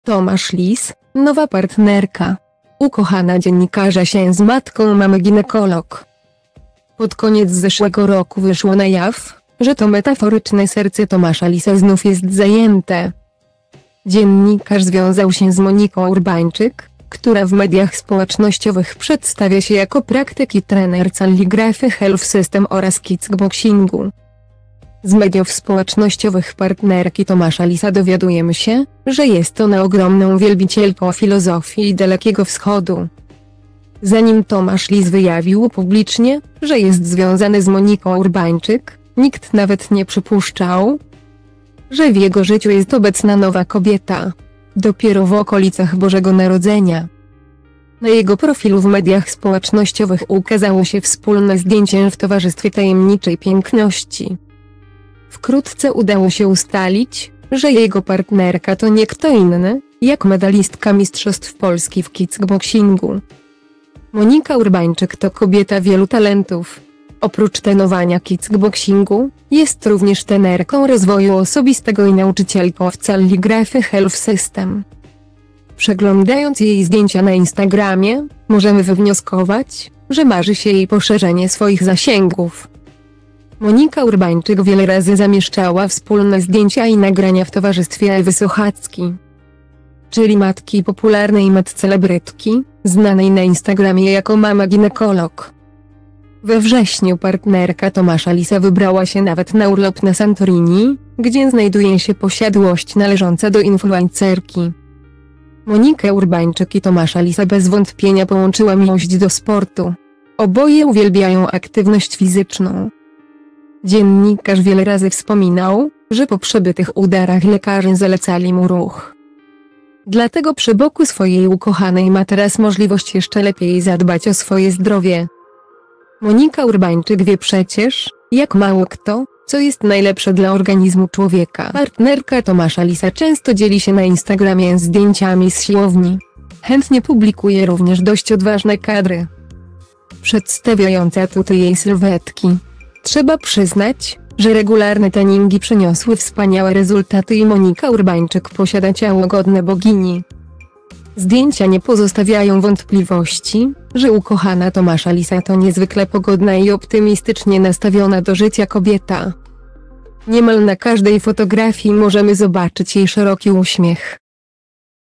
Tomasz Lis, nowa partnerka. Ukochana dziennikarza się z matką mamy ginekolog. Pod koniec zeszłego roku wyszło na jaw, że to metaforyczne serce Tomasza Lisa znów jest zajęte. Dziennikarz związał się z Moniką Urbańczyk, która w mediach społecznościowych przedstawia się jako praktyk i trener Calligraphy Health System oraz kickboxingu. Z mediów społecznościowych partnerki Tomasza Lisa dowiadujemy się, że jest ona ogromną wielbicielką filozofii i Dalekiego Wschodu. Zanim Tomasz Lis wyjawił publicznie, że jest związany z Moniką Urbańczyk, nikt nawet nie przypuszczał, że w jego życiu jest obecna nowa kobieta. Dopiero w okolicach Bożego Narodzenia na jego profilu w mediach społecznościowych ukazało się wspólne zdjęcie w towarzystwie tajemniczej piękności. Wkrótce udało się ustalić, że jego partnerka to nie kto inny, jak medalistka Mistrzostw Polski w kickboxingu. Monika Urbańczyk to kobieta wielu talentów. Oprócz trenowania kickboxingu, jest również trenerką rozwoju osobistego i nauczycielką w Calligraphy Health System. Przeglądając jej zdjęcia na Instagramie, możemy wywnioskować, że marzy się jej poszerzenie swoich zasięgów. Monika Urbańczyk wiele razy zamieszczała wspólne zdjęcia i nagrania w towarzystwie Ewy Sochacki, czyli matki popularnej medcelebrytki, znanej na Instagramie jako mama ginekolog. We wrześniu partnerka Tomasza Lisa wybrała się nawet na urlop na Santorini, gdzie znajduje się posiadłość należąca do influencerki. Monikę Urbańczyk i Tomasza Lisa bez wątpienia połączyła miłość do sportu. Oboje uwielbiają aktywność fizyczną. Dziennikarz wiele razy wspominał, że po przebytych udarach lekarze zalecali mu ruch. Dlatego przy boku swojej ukochanej ma teraz możliwość jeszcze lepiej zadbać o swoje zdrowie. Monika Urbańczyk wie przecież, jak mało kto, co jest najlepsze dla organizmu człowieka. Partnerka Tomasza Lisa często dzieli się na Instagramie zdjęciami z siłowni. Chętnie publikuje również dość odważne kadry przedstawiające atuty jej sylwetki. Trzeba przyznać, że regularne treningi przyniosły wspaniałe rezultaty i Monika Urbańczyk posiada ciało godne bogini. Zdjęcia nie pozostawiają wątpliwości, że ukochana Tomasza Lisa to niezwykle pogodna i optymistycznie nastawiona do życia kobieta. Niemal na każdej fotografii możemy zobaczyć jej szeroki uśmiech.